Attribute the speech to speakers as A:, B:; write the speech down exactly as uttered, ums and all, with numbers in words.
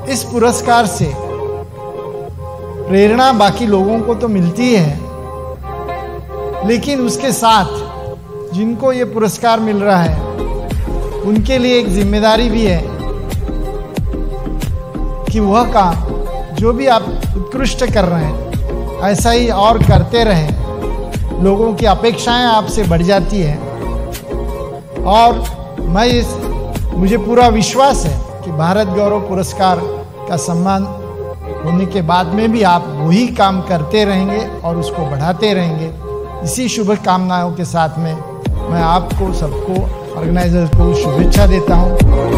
A: इस पुरस्कार से प्रेरणा बाकी लोगों को तो मिलती है, लेकिन उसके साथ जिनको ये पुरस्कार मिल रहा है उनके लिए एक जिम्मेदारी भी है कि वह काम जो भी आप उत्कृष्ट कर रहे हैं ऐसा ही और करते रहें। लोगों की अपेक्षाएं आपसे बढ़ जाती हैं और मैं इस मुझे पूरा विश्वास है कि भारत गौरव पुरस्कार का सम्मान होने के बाद में भी आप वही काम करते रहेंगे और उसको बढ़ाते रहेंगे। इसी शुभकामनाओं के साथ में मैं आपको सबको ऑर्गेनाइजर्स को शुभेच्छा देता हूँ।